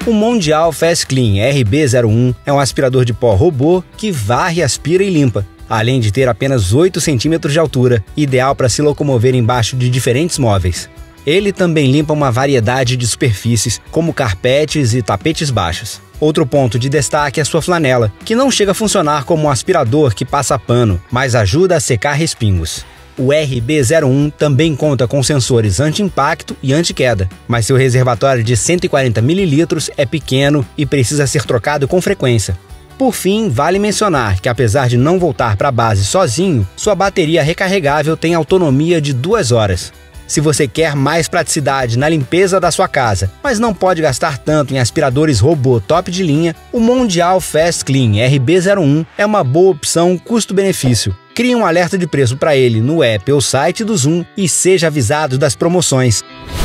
O Mondial Fast Clean RB01 é um aspirador de pó robô que varre, aspira e limpa, além de ter apenas 8 centímetros de altura, ideal para se locomover embaixo de diferentes móveis. Ele também limpa uma variedade de superfícies, como carpetes e tapetes baixos. Outro ponto de destaque é sua flanela, que não chega a funcionar como um aspirador que passa pano, mas ajuda a secar respingos. O RB01 também conta com sensores anti-impacto e anti-queda, mas seu reservatório de 140 ml é pequeno e precisa ser trocado com frequência. Por fim, vale mencionar que apesar de não voltar para a base sozinho, sua bateria recarregável tem autonomia de 2 horas. Se você quer mais praticidade na limpeza da sua casa, mas não pode gastar tanto em aspiradores robô top de linha, o Mondial Fast Clean RB01 é uma boa opção custo-benefício. Crie um alerta de preço para ele no app ou site do Zoom e seja avisado das promoções.